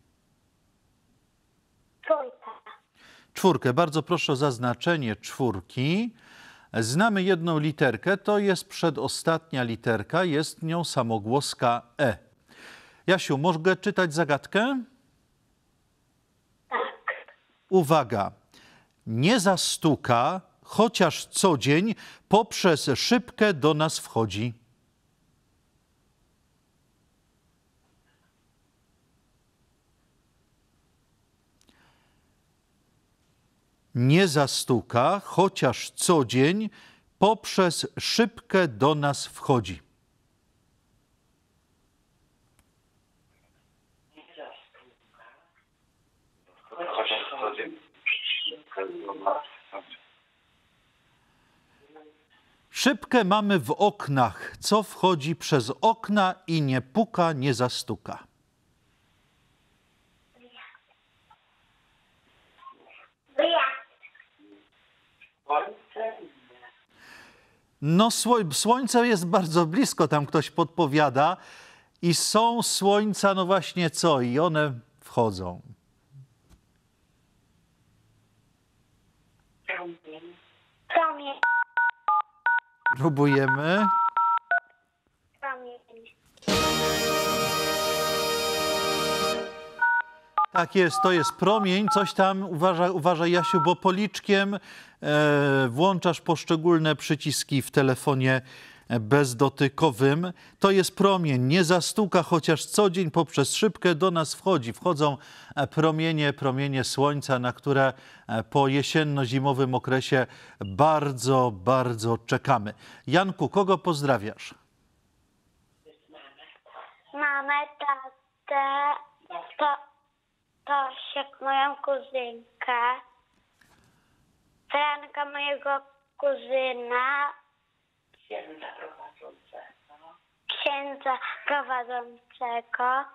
Trójka. Czwórkę. Bardzo proszę o zaznaczenie czwórki. Znamy jedną literkę, to jest przedostatnia literka, jest nią samogłoska E. Jasiu, mogę czytać zagadkę? Tak. Uwaga, nie zastuka, chociaż co dzień poprzez szybkę do nas wchodzi. Nie zastuka, chociaż co dzień poprzez szybkę do nas wchodzi. Chociaż co dzień Szybkę mamy w oknach, co wchodzi przez okna i nie puka, nie zastuka. No, sło- słońce jest bardzo blisko, tam ktoś podpowiada. I są słońca, no właśnie co? I one wchodzą. Promień. Próbujemy. Promień. Tak jest, to jest promień. Coś tam, uważaj, uważaj Jasiu, bo policzkiem e, włączasz poszczególne przyciski w telefonie bezdotykowym. To jest promień, nie zastuka, chociaż co dzień poprzez szybkę do nas wchodzi. Wchodzą promienie, promienie słońca, na które po jesienno-zimowym okresie bardzo, bardzo czekamy. Janku, kogo pozdrawiasz? Mamę, tatę, to, Tosiek, moją kuzynkę, Franka, mojego kuzyna, Księdza prowadzącego. księdza prowadzącego,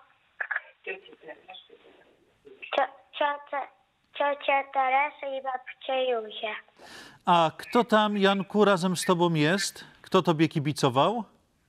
cio, ciotę, ciocię Teresę i babcię Józię. A kto tam, Janku, razem z tobą jest? Kto tobie kibicował?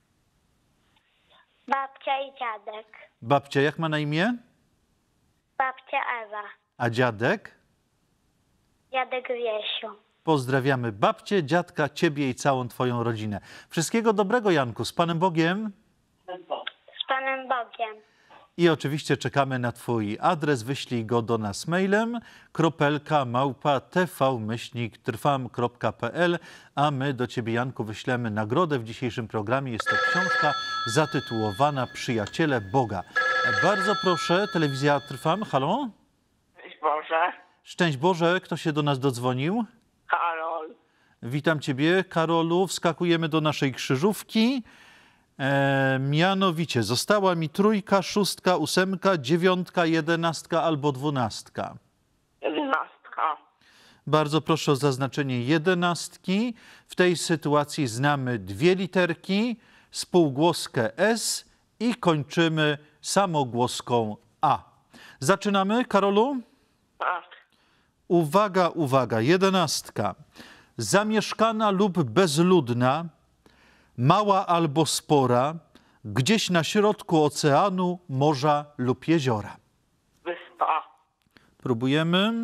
Babcia i dziadek. Babcia, jak ma na imię? Babcia Ewa. A dziadek? Dziadek Wiesiu. Pozdrawiamy babcię, dziadka, ciebie i całą twoją rodzinę. Wszystkiego dobrego, Janku, z Panem Bogiem. Z Panem Bogiem. I oczywiście czekamy na twój adres. Wyślij go do nas mailem kropelka małpa tv myślnik trwam kropka pl, a my do ciebie, Janku, wyślemy nagrodę w dzisiejszym programie. Jest to książka zatytułowana Przyjaciele Boga. Bardzo proszę, telewizja Trwam. Halo? Szczęść Boże. Szczęść Boże, kto się do nas dodzwonił? Karol. Witam ciebie, Karolu. Wskakujemy do naszej krzyżówki. E, mianowicie została mi trójka, szóstka, ósemka, dziewiątka, jedenastka albo dwunastka. Jedenastka. Bardzo proszę o zaznaczenie jedenastki. W tej sytuacji znamy dwie literki, spółgłoskę S i kończymy samogłoską A. Zaczynamy, Karolu? Tak. Uwaga, uwaga, jedenastka. Zamieszkana lub bezludna, mała albo spora, gdzieś na środku oceanu, morza lub jeziora. Wyspa. Próbujemy.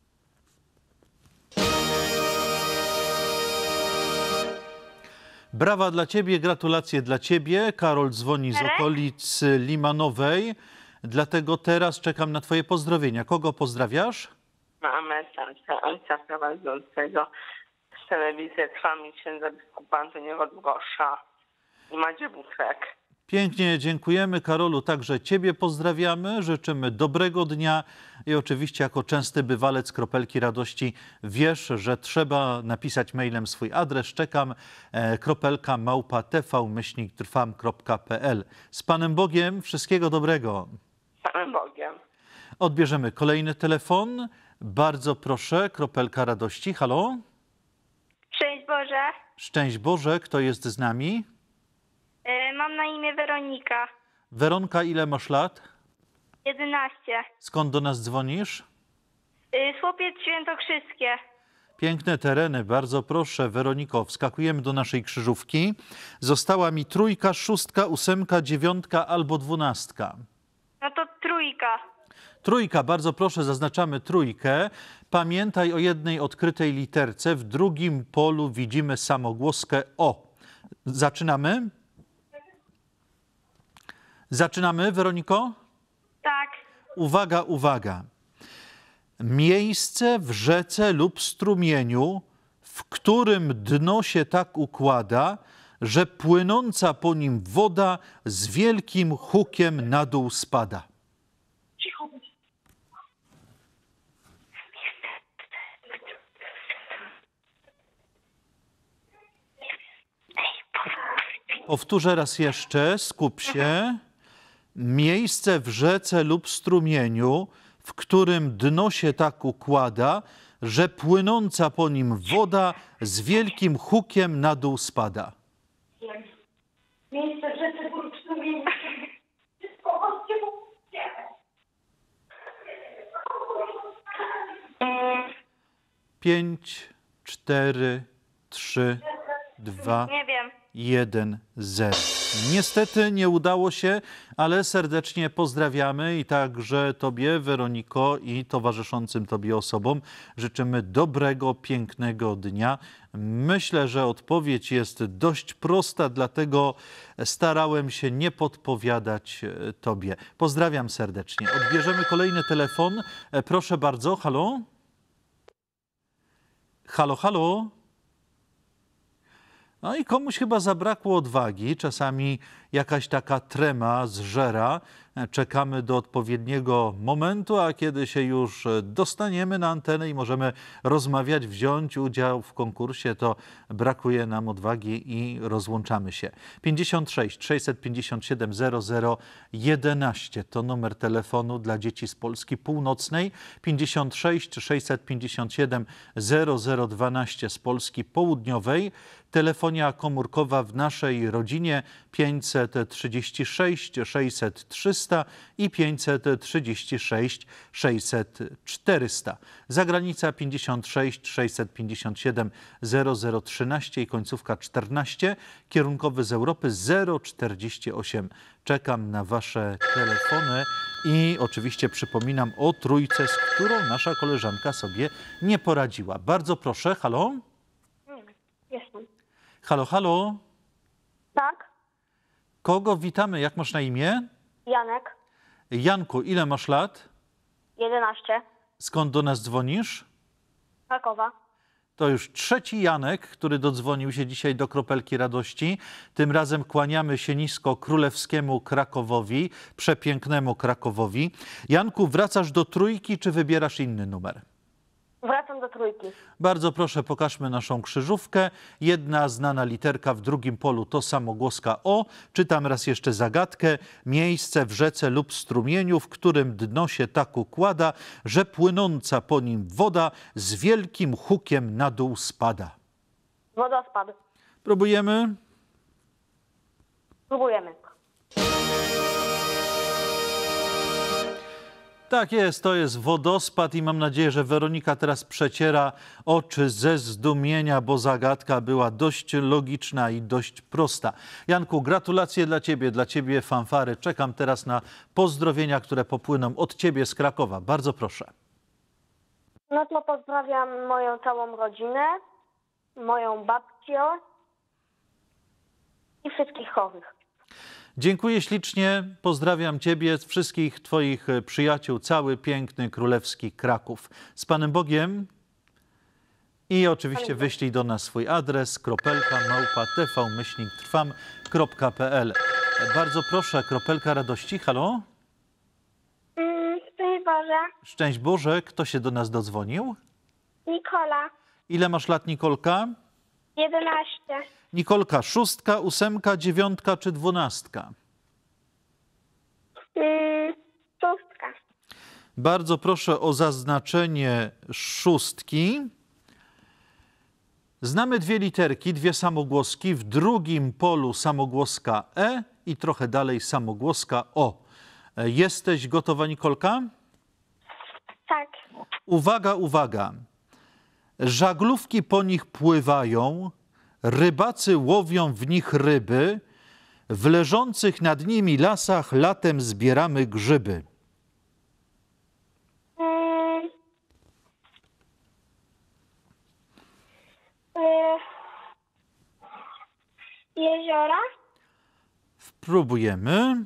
Brawa dla ciebie, gratulacje dla ciebie. Karol dzwoni z okolic Limanowej, dlatego teraz czekam na twoje pozdrowienia. Kogo pozdrawiasz? Mamy tatę, ojca prowadzącego z telewizji Trwam i księdza biskupa Antoniego Długosza i Madzie Butrek. Pięknie dziękujemy, Karolu, także ciebie pozdrawiamy, życzymy dobrego dnia i oczywiście jako częsty bywalec Kropelki Radości wiesz, że trzeba napisać mailem swój adres. Czekam, e, kropelka małpa tv myślnik trwam kropka pl. Z Panem Bogiem, wszystkiego dobrego. Z Panem Bogiem. Odbierzemy kolejny telefon. Bardzo proszę, Kropelka Radości. Halo? Szczęść Boże. Szczęść Boże, kto jest z nami? Y, mam na imię Weronika. Weronka, ile masz lat? jedenaście. Skąd do nas dzwonisz? Y, Słupiec Świętokrzyskie. Piękne tereny, bardzo proszę. Weroniko, wskakujemy do naszej krzyżówki. Została mi trójka, szóstka, ósemka, dziewiątka albo dwunastka. No to trójka. Trójka, bardzo proszę, zaznaczamy trójkę. Pamiętaj o jednej odkrytej literce. W drugim polu widzimy samogłoskę O. Zaczynamy? Zaczynamy, Weroniko? Tak. Uwaga, uwaga. Miejsce w rzece lub strumieniu, w którym dno się tak układa, że płynąca po nim woda z wielkim hukiem na dół spada. Cicho. Powtórzę raz jeszcze, skup się. Miejsce w rzece lub strumieniu, w którym dno się tak układa, że płynąca po nim woda z wielkim hukiem na dół spada. Miejsce w rzece lub strumieniu. Wszystko chodźcie, Pięć, cztery, trzy, dwa, Nie wiem. jeden, zero. Niestety nie udało się, ale serdecznie pozdrawiamy i także Tobie, Weroniko, i towarzyszącym Tobie osobom życzymy dobrego, pięknego dnia. Myślę, że odpowiedź jest dość prosta, dlatego starałem się nie podpowiadać Tobie. Pozdrawiam serdecznie. Odbierzemy kolejny telefon. Proszę bardzo, halo? Halo, halo? No i komuś chyba zabrakło odwagi, czasami jakaś taka trema zżera. Czekamy do odpowiedniego momentu, a kiedy się już dostaniemy na antenę i możemy rozmawiać, wziąć udział w konkursie, to brakuje nam odwagi i rozłączamy się. pięćdziesiąt sześć sześćset pięćdziesiąt siedem zero zero jedenaście to numer telefonu dla dzieci z Polski Północnej, pięćdziesiąt sześć sześćset pięćdziesiąt siedem zero zero dwanaście z Polski Południowej. Telefonia komórkowa w naszej rodzinie pięćset trzydzieści sześć sześćset trzysta trzysta i pięćset trzydzieści sześć sześćset czterysta. Zagranica pięćdziesiąt sześć sześćset pięćdziesiąt siedem zero zero trzynaście i końcówka czternaście. Kierunkowy z Europy zero czterdzieści osiem. Czekam na wasze telefony i oczywiście przypominam o trójce, z którą nasza koleżanka sobie nie poradziła. Bardzo proszę, halo? Jestem. Halo, halo? Tak? Kogo witamy? Jak masz na imię? Janek. Janku, ile masz lat? jedenaście. Skąd do nas dzwonisz? Krakowa. To już trzeci Janek, który dodzwonił się dzisiaj do Kropelki Radości. Tym razem kłaniamy się nisko królewskiemu Krakowowi, przepięknemu Krakowowi. Janku, wracasz do trójki, czy wybierasz inny numer? Wracam do trójki. Bardzo proszę, pokażmy naszą krzyżówkę. Jedna znana literka w drugim polu to samogłoska O. Czytam raz jeszcze zagadkę. Miejsce w rzece lub strumieniu, w którym dno się tak układa, że płynąca po nim woda z wielkim hukiem na dół spada. Wodospad. Próbujemy? Próbujemy. Tak jest, to jest wodospad i mam nadzieję, że Weronika teraz przeciera oczy ze zdumienia, bo zagadka była dość logiczna i dość prosta. Janku, gratulacje dla ciebie, dla ciebie fanfary. Czekam teraz na pozdrowienia, które popłyną od ciebie z Krakowa. Bardzo proszę. No to pozdrawiam moją całą rodzinę, moją babcię i wszystkich chorych. Dziękuję ślicznie, pozdrawiam ciebie, wszystkich twoich przyjaciół, cały piękny królewski Kraków. Z Panem Bogiem i oczywiście wyślij do nas swój adres kropelka małpa tv myślnik trwam kropka pl. Bardzo proszę, Kropelka Radości, halo? Mm, Szczęść Boże. Szczęść Boże, kto się do nas dodzwonił? Nikola. Ile masz lat, Nikolka? jedenaście. Nikolka, szóstka, ósemka, dziewiątka czy dwunastka? Mm, szóstka. Bardzo proszę o zaznaczenie szóstki. Znamy dwie literki, dwie samogłoski. W drugim polu samogłoska E i trochę dalej samogłoska O. Jesteś gotowa, Nikolka? Tak. Uwaga, uwaga. Żaglówki po nich pływają, rybacy łowią w nich ryby, w leżących nad nimi lasach latem zbieramy grzyby. Mm, y, jeziora. Spróbujemy.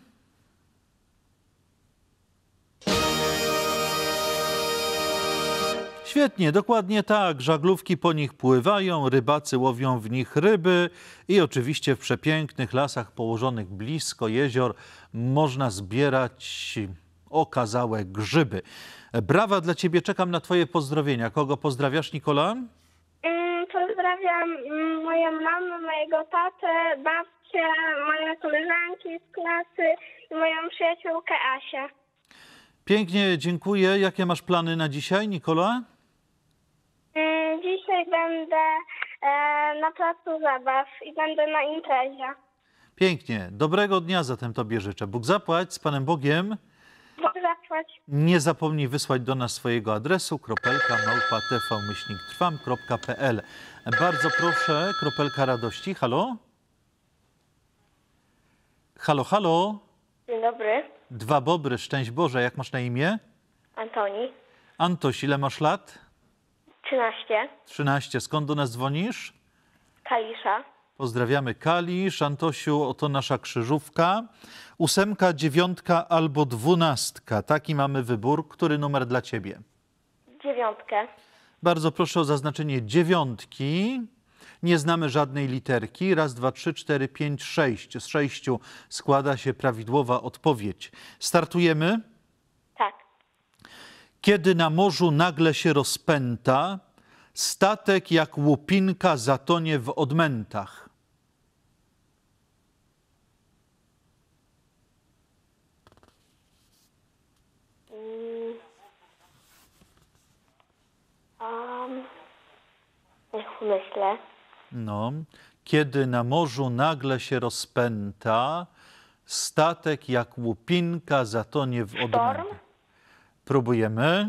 Świetnie, dokładnie tak. Żaglówki po nich pływają, rybacy łowią w nich ryby i oczywiście w przepięknych lasach położonych blisko jezior można zbierać okazałe grzyby. Brawa dla ciebie, czekam na twoje pozdrowienia. Kogo pozdrawiasz, Nikola? Mm, pozdrawiam mm, moją mamę, mojego tatę, babcię, moje koleżanki z klasy i moją przyjaciółkę Asię. Pięknie, dziękuję. Jakie masz plany na dzisiaj, Nikola? Mm, dzisiaj będę e, na placu zabaw i będę na imprezie. Pięknie. Dobrego dnia zatem tobie życzę. Bóg zapłać, z Panem Bogiem. Bóg zapłać. Nie zapomnij wysłać do nas swojego adresu kropelka małpa tv myślnik trwam kropka pl. Bardzo proszę, Kropelka Radości. Halo? Halo, halo? Dzień dobry. Dwa Bobry, szczęść Boże. Jak masz na imię? Antoni. Antoś, ile masz lat? trzynaście. trzynaście. Skąd do nas dzwonisz? Kalisza. Pozdrawiamy Kalisz. Antosiu, oto nasza krzyżówka. Ósemka, dziewiątka albo dwunastka. Taki mamy wybór. Który numer dla ciebie? Dziewiątkę. Bardzo proszę o zaznaczenie dziewiątki. Nie znamy żadnej literki. Raz, dwa, trzy, cztery, pięć, sześć. Z sześciu składa się prawidłowa odpowiedź. Startujemy. Tak. Kiedy na morzu nagle się rozpęta, statek jak łupinka zatonie w odmętach. Mm. Um, niech myślę. No, kiedy na morzu nagle się rozpęta, Statek jak łupinka zatonie w odmęcie. Sztorm? Próbujemy.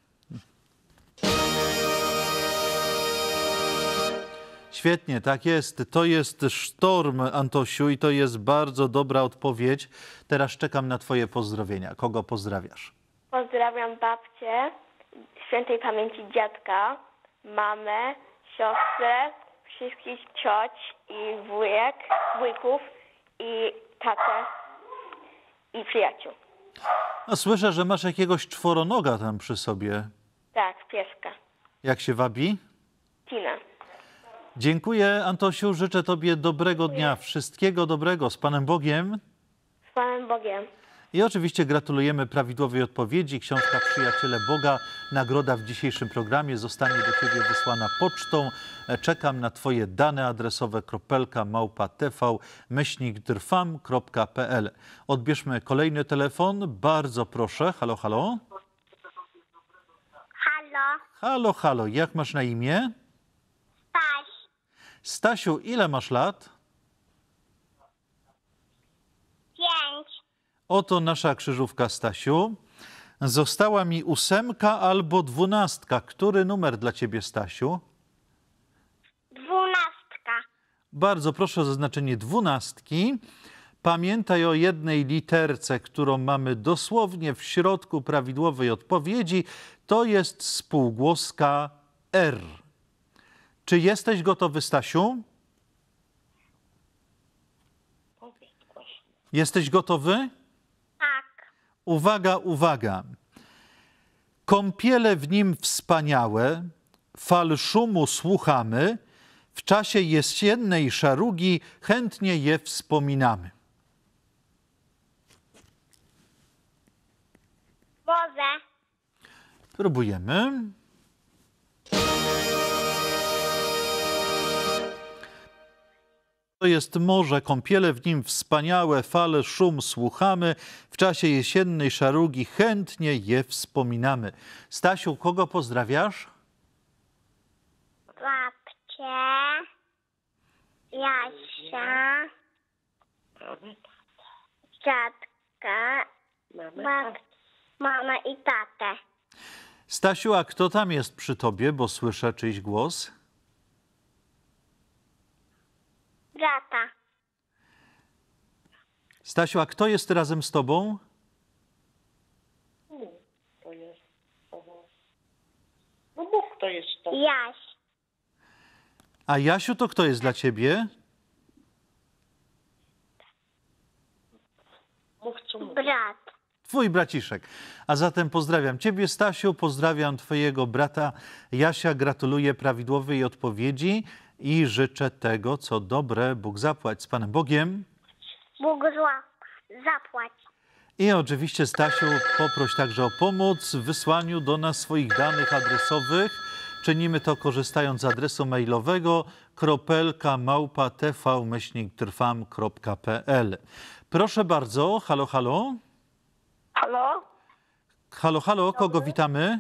Świetnie, tak jest. To jest sztorm, Antosiu, i to jest bardzo dobra odpowiedź. Teraz czekam na twoje pozdrowienia. Kogo pozdrawiasz? Pozdrawiam babcię, świętej pamięci dziadka, mamę, siostrę, wszystkich cioć i wujek, wujków i tatę i przyjaciół. A słyszę, że masz jakiegoś czworonoga tam przy sobie. Tak, pieska. Jak się wabi? Tina. Dziękuję, Antosiu. Życzę tobie dobrego dnia. Wszystkiego dobrego. Z Panem Bogiem. Z Panem Bogiem. I oczywiście gratulujemy prawidłowej odpowiedzi. Książka Przyjaciele Boga. Nagroda w dzisiejszym programie zostanie do ciebie wysłana pocztą. Czekam na twoje dane adresowe kropelka małpa tv myślnik drfam kropka pl. Odbierzmy kolejny telefon. Bardzo proszę. Halo, halo. Halo, Halo, halo. Jak masz na imię? Staś, Stasiu, ile masz lat? pięć, Oto nasza krzyżówka, Stasiu. Została mi ósemka albo dwunastka. Który numer dla ciebie, Stasiu? dwunastka, Bardzo proszę o zaznaczenie dwunastki. Pamiętaj o jednej literce, którą mamy dosłownie w środku prawidłowej odpowiedzi. To jest spółgłoska R. Czy jesteś gotowy, Stasiu? Jesteś gotowy? tak, Uwaga, uwaga. Kąpiele w nim wspaniałe, fal szumu słuchamy, w czasie jesiennej szarugi chętnie je wspominamy. woze, Próbujemy. To jest morze, kąpiele w nim wspaniałe, fale, szum słuchamy, w czasie jesiennej szarugi chętnie je wspominamy. Stasiu, kogo pozdrawiasz? babcie, Jasia, dziadka, bab, mamę i tatę. Stasiu, a kto tam jest przy tobie, bo słyszę czyjś głos? Brata, Stasiu, a kto jest razem z tobą? To jest. No mów, kto jest to. Jaś, A Jasiu, to kto jest dla ciebie? Mów, co mów. brat, Twój braciszek. A zatem pozdrawiam ciebie, Stasiu, pozdrawiam twojego brata Jasia, gratuluję prawidłowej odpowiedzi i życzę tego, co dobre. Bóg zapłać. Z Panem Bogiem. Bóg zła, zapłać. I oczywiście, Stasiu, poproś także o pomoc w wysłaniu do nas swoich danych adresowych. Czynimy to korzystając z adresu mailowego kropelka małpa tv myślnik trwam kropka pl. Proszę bardzo, halo, halo. Halo? Halo, halo, kogo witamy?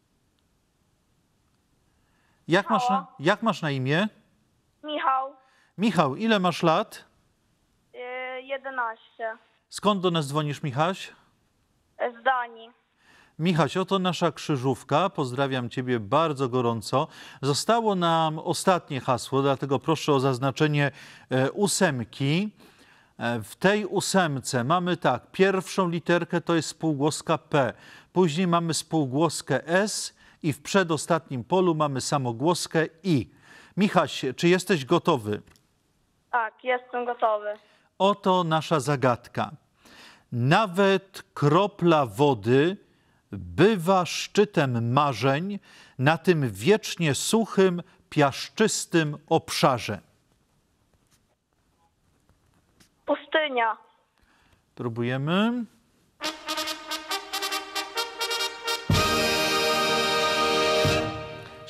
Jak masz, na, jak masz na imię? Michał, Michał, ile masz lat? yy, jedenaście, Skąd do nas dzwonisz, Michaś? z Danii. Michaś, oto nasza krzyżówka. Pozdrawiam ciebie bardzo gorąco. Zostało nam ostatnie hasło, dlatego proszę o zaznaczenie e, ósemki. E, w tej ósemce mamy tak, pierwszą literkę to jest spółgłoska P, później mamy spółgłoskę S i w przedostatnim polu mamy samogłoskę I. Michaś, czy jesteś gotowy? Tak, jestem gotowy. Oto nasza zagadka. Nawet kropla wody bywa szczytem marzeń na tym wiecznie suchym, piaszczystym obszarze. Pustynia. Próbujemy.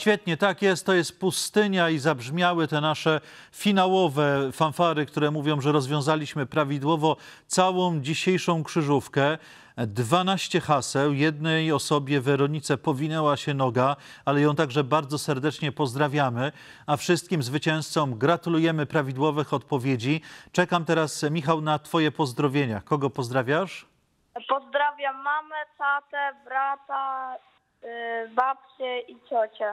Świetnie, tak jest, to jest pustynia i zabrzmiały te nasze finałowe fanfary, które mówią, że rozwiązaliśmy prawidłowo całą dzisiejszą krzyżówkę. dwanaście haseł, jednej osobie, Weronice, powinęła się noga, ale ją także bardzo serdecznie pozdrawiamy, a wszystkim zwycięzcom gratulujemy prawidłowych odpowiedzi. Czekam teraz, Michał, na twoje pozdrowienia. Kogo pozdrawiasz? Pozdrawiam mamę, tatę, brata, yy, babcię i ciocię.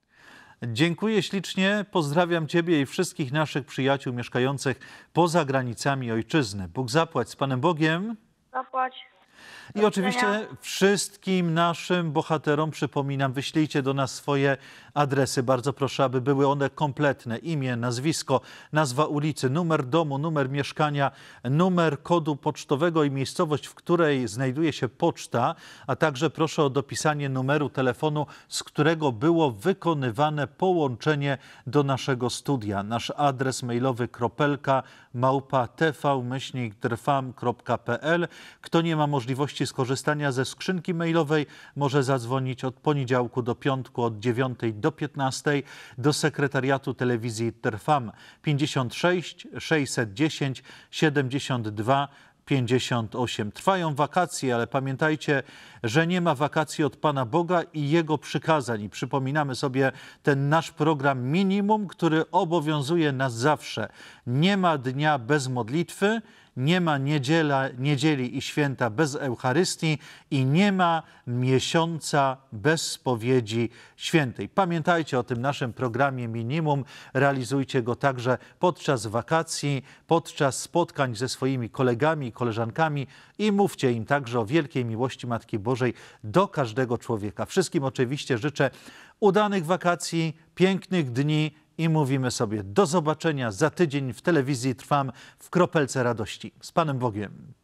Dziękuję ślicznie, pozdrawiam Ciebie i wszystkich naszych przyjaciół mieszkających poza granicami ojczyzny. Bóg zapłać, z Panem Bogiem. Zapłać. I oczywiście wszystkim naszym bohaterom przypominam, wyślijcie do nas swoje adresy. Bardzo proszę, aby były one kompletne. Imię, nazwisko, nazwa ulicy, numer domu, numer mieszkania, numer kodu pocztowego i miejscowość, w której znajduje się poczta, a także proszę o dopisanie numeru telefonu, z którego było wykonywane połączenie do naszego studia. Nasz adres mailowy kropelka małpa tv myślnik trfam kropka pl. Kto nie ma możliwości skorzystania ze skrzynki mailowej, może zadzwonić od poniedziałku do piątku od dziewiątej do piętnastej do sekretariatu telewizji Trfam pięćdziesiąt sześć sześćset dziesięć siedemdziesiąt dwa pięćdziesiąt osiem. Trwają wakacje, ale pamiętajcie, że nie ma wakacji od Pana Boga i Jego przykazań. I przypominamy sobie ten nasz program minimum, który obowiązuje nas zawsze. Nie ma dnia bez modlitwy, nie ma niedziela, niedzieli i święta bez Eucharystii i nie ma miesiąca bez spowiedzi świętej. Pamiętajcie o tym naszym programie minimum. Realizujcie go także podczas wakacji, podczas spotkań ze swoimi kolegami i koleżankami i mówcie im także o wielkiej miłości Matki Bożej do każdego człowieka. Wszystkim oczywiście życzę udanych wakacji, pięknych dni i mówimy sobie do zobaczenia za tydzień w telewizji Trwam w Kropelce Radości. Z Panem Bogiem.